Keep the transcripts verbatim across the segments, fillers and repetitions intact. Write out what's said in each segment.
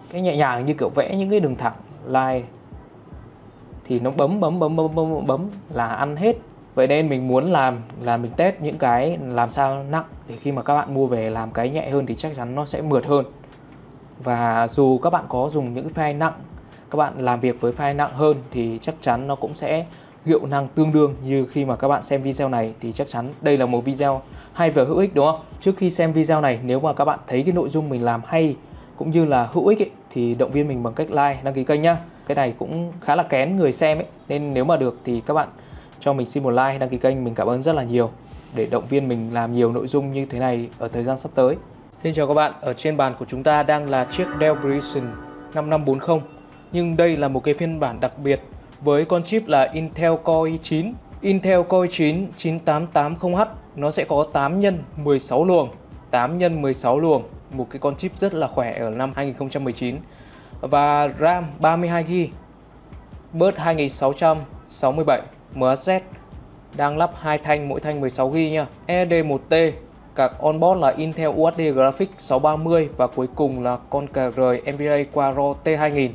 cái nhẹ nhàng như kiểu vẽ những cái đường thẳng line thì nó bấm bấm bấm bấm bấm bấm là ăn hết. Vậy nên mình muốn làm là mình test những cái làm sao nặng để khi mà các bạn mua về làm cái nhẹ hơn thì chắc chắn nó sẽ mượt hơn. Và dù các bạn có dùng những cái file nặng, các bạn làm việc với file nặng hơn thì chắc chắn nó cũng sẽ hiệu năng tương đương như khi mà các bạn xem video này, thì chắc chắn đây là một video hay và hữu ích, đúng không? Trước khi xem video này, nếu mà các bạn thấy cái nội dung mình làm hay cũng như là hữu ích ấy, thì động viên mình bằng cách like, đăng ký kênh nhá. Cái này cũng khá là kén người xem ấy, nên nếu mà được thì các bạn cho mình xin một like, đăng ký kênh, mình cảm ơn rất là nhiều để động viên mình làm nhiều nội dung như thế này ở thời gian sắp tới. Xin chào các bạn, ở trên bàn của chúng ta đang là chiếc Dell Precision năm năm bốn không. Nhưng đây là một cái phiên bản đặc biệt với con chip là Intel Core i chín. Intel Core i chín chín tám tám không H nó sẽ có tám nhân mười sáu luồng, tám nhân mười sáu luồng, một cái con chip rất là khỏe ở năm hai nghìn không trăm mười chín. Và RAM ba mươi hai gi-ga-bai, bus hai nghìn sáu trăm sáu mươi bảy, em ét ét đang lắp hai thanh, mỗi thanh mười sáu gi-ga-bai nha. e đê một T, card onboard là Intel u ếch đê Graphics sáu ba mươi và cuối cùng là con card en vê a Quadro T hai nghìn.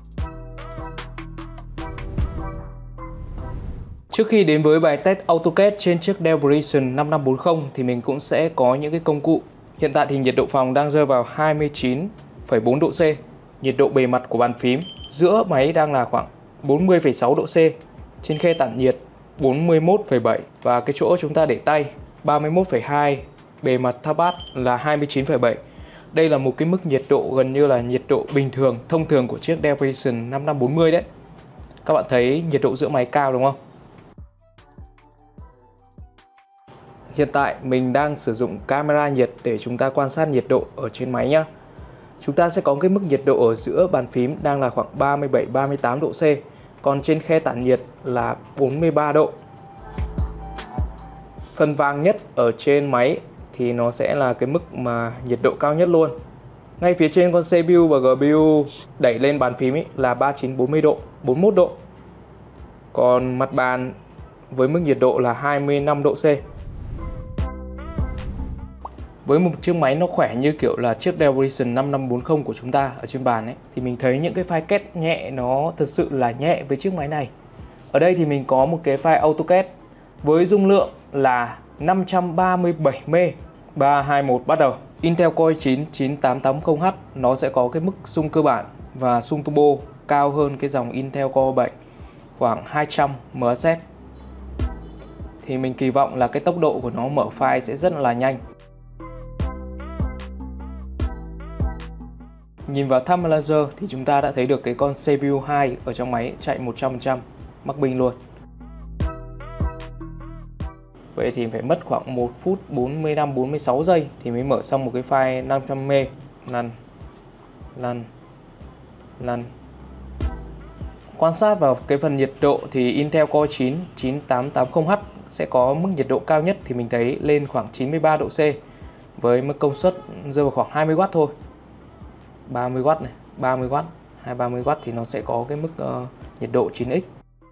Trước khi đến với bài test AutoCAD trên chiếc Dell Precision năm năm bốn không thì mình cũng sẽ có những cái công cụ. Hiện tại thì nhiệt độ phòng đang rơi vào hai mươi chín phẩy bốn độ C. Nhiệt độ bề mặt của bàn phím giữa máy đang là khoảng bốn mươi phẩy sáu độ C. Trên khe tản nhiệt bốn mươi mốt phẩy bảy và cái chỗ chúng ta để tay ba mươi mốt phẩy hai. Bề mặt touchpad là hai mươi chín phẩy bảy. Đây là một cái mức nhiệt độ gần như là nhiệt độ bình thường, thông thường của chiếc Dell Precision năm năm bốn mươi đấy. Các bạn thấy nhiệt độ giữa máy cao đúng không? Hiện tại mình đang sử dụng camera nhiệt để chúng ta quan sát nhiệt độ ở trên máy nhé. Chúng ta sẽ có cái mức nhiệt độ ở giữa bàn phím đang là khoảng ba mươi bảy ba mươi tám độ C. Còn trên khe tản nhiệt là bốn mươi ba độ. Phần vàng nhất ở trên máy thì nó sẽ là cái mức mà nhiệt độ cao nhất luôn. Ngay phía trên con xê pê u và giê pê u đẩy lên bàn phím ấy là ba mươi chín bốn mươi độ, bốn mươi mốt độ. Còn mặt bàn với mức nhiệt độ là hai mươi lăm độ C. Với một chiếc máy nó khỏe như kiểu là chiếc Dell Precision năm năm bốn không của chúng ta ở trên bàn ấy, thì mình thấy những cái file C A D nhẹ nó thật sự là nhẹ với chiếc máy này. Ở đây thì mình có một cái file AutoCAD với dung lượng là năm trăm ba mươi bảy mê ga. ba, hai, một bắt đầu. Intel Core i chín chín tám tám không H nó sẽ có cái mức xung cơ bản và xung turbo cao hơn cái dòng Intel Core i bảy khoảng hai trăm em ét ét. Thì mình kỳ vọng là cái tốc độ của nó mở file sẽ rất là nhanh. Nhìn vào thumb laser thì chúng ta đã thấy được cái con xê pê u hai ở trong máy chạy một trăm phần trăm mắc pin luôn. Vậy thì phải mất khoảng một phút bốn mươi lăm bốn mươi sáu giây thì mới mở xong một cái file năm trăm mê ga. Lăn, lăn, lăn. Quan sát vào cái phần nhiệt độ thì Intel Core i chín chín tám tám không H sẽ có mức nhiệt độ cao nhất thì mình thấy lên khoảng chín mươi ba độ C với mức công suất rơi vào khoảng hai mươi oát thôi. ba mươi oát này, ba mươi oát, hai ba mươi oát thì nó sẽ có cái mức uh, nhiệt độ chín x.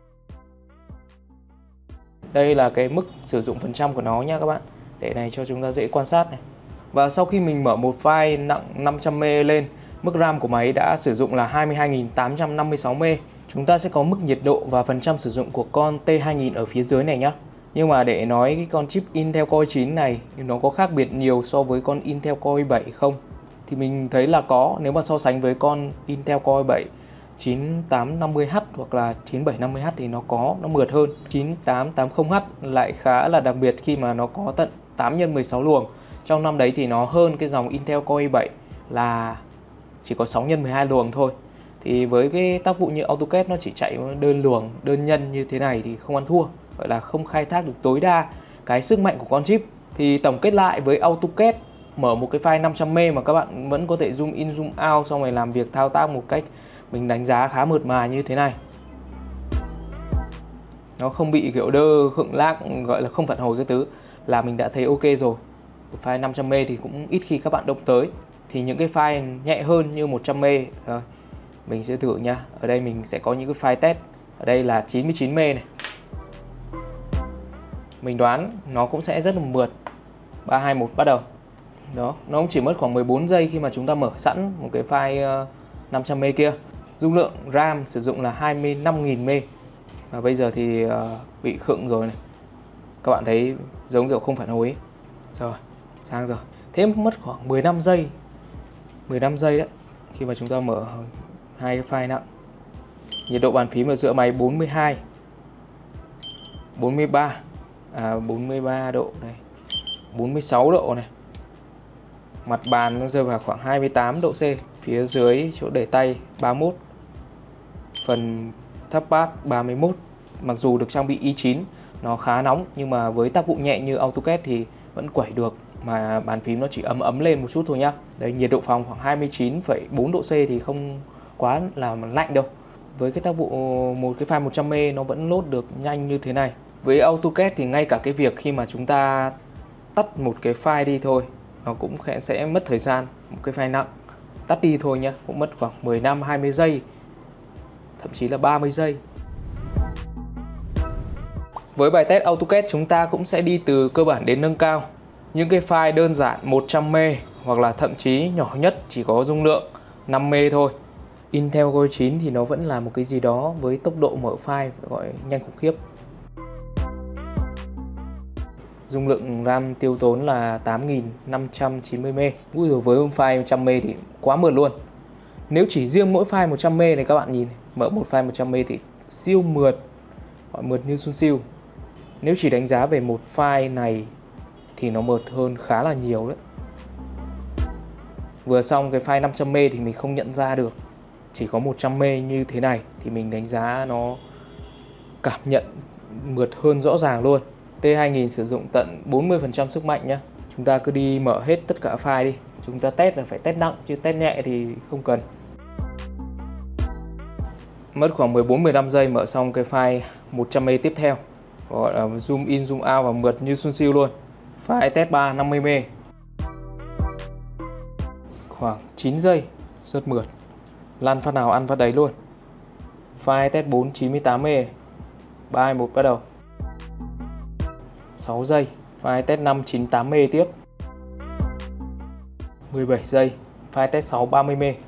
Đây là cái mức sử dụng phần trăm của nó nha các bạn. Để này cho chúng ta dễ quan sát này. Và sau khi mình mở một file nặng năm trăm mê ga lên, mức RAM của máy đã sử dụng là hai mươi hai nghìn tám trăm năm mươi sáu mê ga. Chúng ta sẽ có mức nhiệt độ và phần trăm sử dụng của con T hai nghìn ở phía dưới này nhá. Nhưng mà để nói cái con chip Intel Core i chín này thì nó có khác biệt nhiều so với con Intel Core i bảy không? Thì mình thấy là có. Nếu mà so sánh với con Intel Core i bảy chín tám năm mươi H hoặc là chín bảy năm mươi H thì nó có, nó mượt hơn. chín tám tám không H lại khá là đặc biệt khi mà nó có tận tám nhân mười sáu luồng. Trong năm đấy thì nó hơn cái dòng Intel Core i bảy là chỉ có sáu nhân mười hai luồng thôi. Thì với cái tác vụ như AutoCAD nó chỉ chạy đơn luồng, đơn nhân như thế này thì không ăn thua. Gọi là không khai thác được tối đa cái sức mạnh của con chip. Thì tổng kết lại với AutoCAD, mở một cái file năm trăm mê ga mà các bạn vẫn có thể zoom in zoom out xong rồi làm việc thao tác một cách mình đánh giá khá mượt mà như thế này. Nó không bị kiểu đơ, khựng lag, gọi là không phản hồi cái thứ là mình đã thấy ok rồi. File năm trăm mê ga thì cũng ít khi các bạn động tới. Thì những cái file nhẹ hơn như một trăm mê ga rồi, mình sẽ thử nha. Ở đây mình sẽ có những cái file test. Ở đây là chín mươi chín mê ga này. Mình đoán nó cũng sẽ rất là mượt. Ba, hai, một bắt đầu. Đó, nó cũng chỉ mất khoảng mười bốn giây khi mà chúng ta mở sẵn một cái file uh, năm trăm mê kia. Dung lượng RAM sử dụng là hai mươi lăm nghìn mê. Và bây giờ thì uh, bị khựng rồi này. Các bạn thấy giống kiểu không phản hồi ấy. Rồi, sang rồi. Thế mất khoảng mười lăm giây. mười lăm giây đấy. Khi mà chúng ta mở hai cái file nặng. Nhiệt độ bàn phím ở giữa máy bốn mươi hai, bốn mươi ba, à, bốn mươi ba độ này, bốn mươi sáu độ này. Mặt bàn nó rơi vào khoảng hai mươi tám độ C. Phía dưới chỗ để tay ba mươi mốt. Phần touchpad ba mươi mốt. Mặc dù được trang bị i chín, nó khá nóng, nhưng mà với tác vụ nhẹ như AutoCAD thì vẫn quẩy được, mà bàn phím nó chỉ ấm ấm lên một chút thôi nhá. Đấy, nhiệt độ phòng khoảng hai mươi chín phẩy bốn độ C thì không quá là lạnh đâu. Với cái tác vụ một cái file một trăm mê nó vẫn load được nhanh như thế này. Với AutoCAD thì ngay cả cái việc khi mà chúng ta tắt một cái file đi thôi, nó cũng sẽ mất thời gian. Một cái file nặng tắt đi thôi nhá, cũng mất khoảng mười lăm hai mươi giây, thậm chí là ba mươi giây. Với bài test AutoCAD chúng ta cũng sẽ đi từ cơ bản đến nâng cao. Những cái file đơn giản một trăm mê hoặc là thậm chí nhỏ nhất chỉ có dung lượng năm mê thôi. Intel Core chín thì nó vẫn là một cái gì đó với tốc độ mở file gọi nhanh khủng khiếp. Dung lượng RAM tiêu tốn là tám nghìn năm trăm chín mươi mê. Ui rồi, với một file một trăm mê thì quá mượt luôn. Nếu chỉ riêng mỗi file một trăm mê này các bạn nhìn, mở một file một trăm mê thì siêu mượt, gọi mượt như xuân siêu. Nếu chỉ đánh giá về một file này thì nó mượt hơn khá là nhiều đấy. Vừa xong cái file năm trăm mê thì mình không nhận ra được. Chỉ có một trăm mê như thế này thì mình đánh giá nó cảm nhận mượt hơn rõ ràng luôn. T hai nghìn sử dụng tận bốn mươi phần trăm sức mạnh nhá. Chúng ta cứ đi mở hết tất cả file đi. Chúng ta test là phải test nặng, chứ test nhẹ thì không cần. Mất khoảng mười bốn mười lăm giây mở xong cái file một trăm mê tiếp theo. Gọi là zoom in zoom out và mượt như xuân siêu luôn. File test ba năm mươi mê. Khoảng chín giây, rất mượt. Lăn phát nào ăn phát đấy luôn. File test bốn chín mươi tám mê. ba hai một bắt đầu. sáu giây. File test năm chín tám mê tiếp. mười bảy giây. File test sáu ba mươi mê.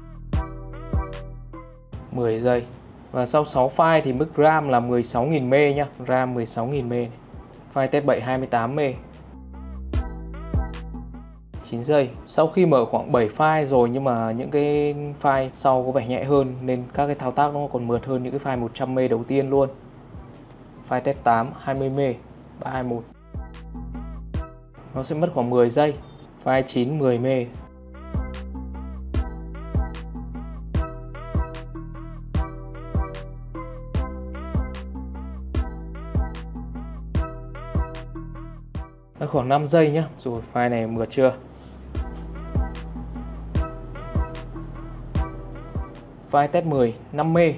mười giây. Và sau sáu file thì mức RAM là mười sáu nghìn mê nhá. RAM mười sáu nghìn mê. File test bảy hai mươi tám mê. chín giây. Sau khi mở khoảng bảy file rồi nhưng mà những cái file sau có vẻ nhẹ hơn nên các cái thao tác nó còn mượt hơn những cái file một trăm mê đầu tiên luôn. File test tám hai mươi mê. ba hai một. Nó sẽ mất khoảng mười giây. File chín mười mê. Khoảng năm giây nhá. Rồi, file này mượt chưa? File test mười năm mê.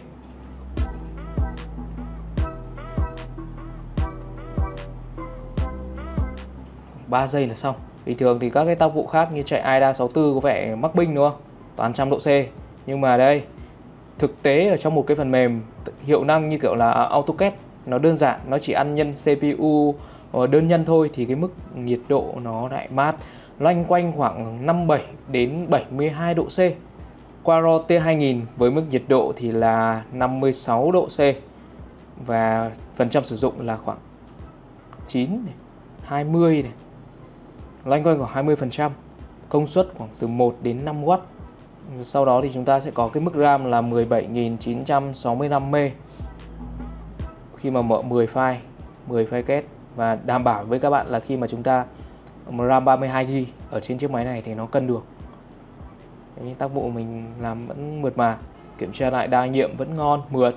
ba giây là xong. Bình thường thì các cái tác vụ khác như chạy i đê a sáu mươi tư có vẻ mắc binh đúng không? Toàn trăm độ C. Nhưng mà đây, thực tế ở trong một cái phần mềm hiệu năng như kiểu là AutoCAD, nó đơn giản, nó chỉ ăn nhân xê pê u đơn nhân thôi thì cái mức nhiệt độ nó lại mát, loanh quanh khoảng năm mươi bảy đến bảy mươi hai độ C. Quaro T hai nghìn với mức nhiệt độ thì là năm mươi sáu độ C và phần trăm sử dụng là khoảng chín này, hai mươi này, loanh quanh khoảng hai mươi phần trăm, công suất khoảng từ một đến năm oát. Sau đó thì chúng ta sẽ có cái mức RAM là mười bảy nghìn chín trăm sáu mươi lăm mê. Khi mà mở mười file, mười file kết, và đảm bảo với các bạn là khi mà chúng ta RAM ba mươi hai gi ga bai ở trên chiếc máy này thì nó cân được. Đấy, tác vụ mình làm vẫn mượt mà, kiểm tra lại đa nhiệm vẫn ngon, mượt.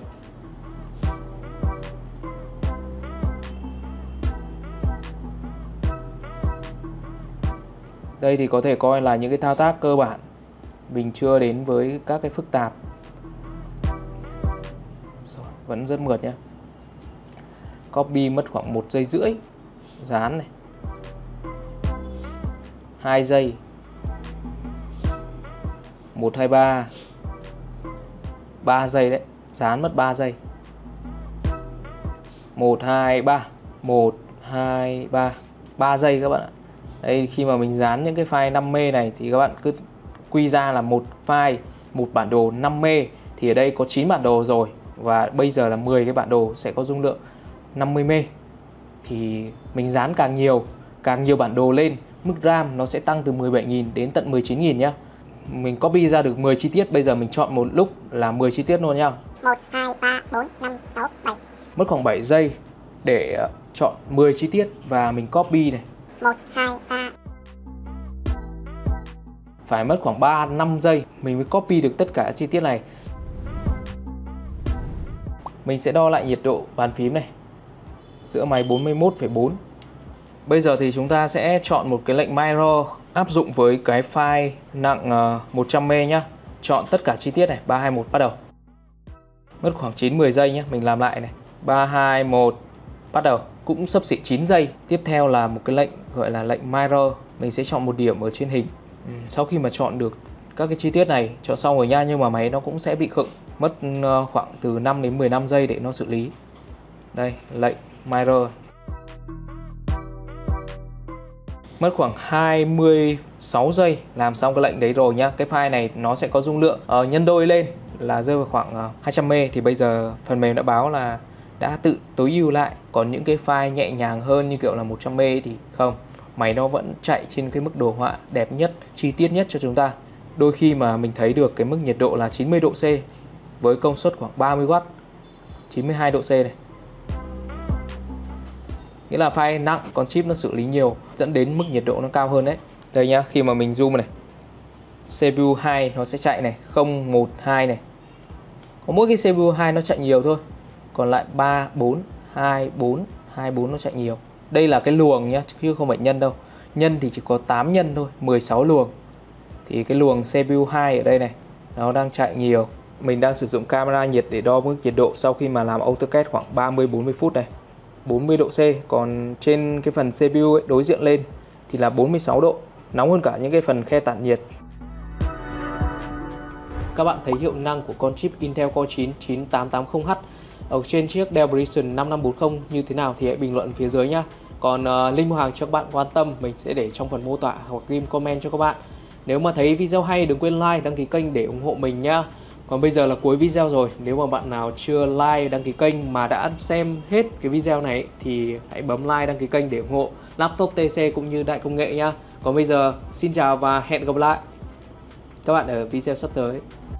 Đây thì có thể coi là những cái thao tác cơ bản, mình chưa đến với các cái phức tạp. Rồi, vẫn rất mượt nhé. Copy mất khoảng một giây rưỡi. Dán này hai giây. một, hai, ba. ba giây đấy. Dán mất ba giây. một, hai, ba. một, hai, ba. ba giây các bạn ạ. Đây, khi mà mình dán những cái file năm mê này thì các bạn cứ quy ra là một file một bản đồ năm mê thì ở đây có chín bản đồ rồi, và bây giờ là mười cái bản đồ sẽ có dung lượng năm mươi mê. Thì mình dán càng nhiều, càng nhiều bản đồ lên, mức RAM nó sẽ tăng từ mười bảy nghìn đến tận mười chín nghìn nhá. Mình copy ra được mười chi tiết, bây giờ mình chọn một lúc là mười chi tiết luôn nhá. một, hai, ba, bốn, năm, sáu, bảy. Mất khoảng bảy giây để chọn mười chi tiết và mình copy này. một, hai, ba. Phải mất khoảng ba năm giây mình mới copy được tất cả chi tiết này. Mình sẽ đo lại nhiệt độ bàn phím này. Giữa máy bốn mươi mốt phẩy bốn. Bây giờ thì chúng ta sẽ chọn một cái lệnh Mirror áp dụng với cái file nặng một trăm mê nhá. Chọn tất cả chi tiết này, ba hai một bắt đầu. Mất khoảng chín mười giây nhé, mình làm lại này. ba hai một bắt đầu, cũng xấp xỉ chín giây. Tiếp theo là một cái lệnh gọi là lệnh Mirror. Mình sẽ chọn một điểm ở trên hình. Ừ, sau khi mà chọn được các cái chi tiết này, chọn xong rồi nha, nhưng mà máy nó cũng sẽ bị khựng. Mất khoảng từ năm đến mười lăm giây để nó xử lý. Đây, lệnh Mirror. Mất khoảng hai mươi sáu giây làm xong cái lệnh đấy rồi nhá. Cái file này nó sẽ có dung lượng uh, nhân đôi lên là rơi vào khoảng uh, hai trăm mê. Thì bây giờ phần mềm đã báo là đã tự tối ưu lại. Còn những cái file nhẹ nhàng hơn như kiểu là một trăm mê thì không, máy nó vẫn chạy trên cái mức đồ họa đẹp nhất, chi tiết nhất cho chúng ta. Đôi khi mà mình thấy được cái mức nhiệt độ là chín mươi độ C với công suất khoảng ba mươi oát, chín mươi hai độ C này. Nghĩa là file nặng, con chip nó xử lý nhiều, dẫn đến mức nhiệt độ nó cao hơn đấy. Đây nhá, khi mà mình zoom này, xê pê u hai nó sẽ chạy này, không một hai này. Có mỗi cái xê pê u hai nó chạy nhiều thôi. Còn lại ba, bốn, hai, bốn, hai, bốn nó chạy nhiều. Đây là cái luồng nhá, chứ không phải nhân đâu. Nhân thì chỉ có tám nhân thôi, mười sáu luồng. Thì cái luồng xê pê u hai ở đây này, nó đang chạy nhiều. Mình đang sử dụng camera nhiệt để đo mức nhiệt độ sau khi mà làm AutoCAD khoảng ba mươi đến bốn mươi phút này. bốn mươi độ C, còn trên cái phần xê pê u ấy, đối diện lên thì là bốn mươi sáu độ, nóng hơn cả những cái phần khe tản nhiệt. Các bạn thấy hiệu năng của con chip Intel Core chín chín tám tám không H ở trên chiếc Dell Precision năm năm bốn không như thế nào thì hãy bình luận phía dưới nhá. Còn uh, link mua hàng cho các bạn quan tâm mình sẽ để trong phần mô tả hoặc ghim comment cho các bạn. Nếu mà thấy video hay đừng quên like, đăng ký kênh để ủng hộ mình nhá. Còn bây giờ là cuối video rồi, nếu mà bạn nào chưa like, đăng ký kênh mà đã xem hết cái video này thì hãy bấm like, đăng ký kênh để ủng hộ Laptop tê xê cũng như Đại Công Nghệ nhá. Còn bây giờ xin chào và hẹn gặp lại các bạn ở video sắp tới.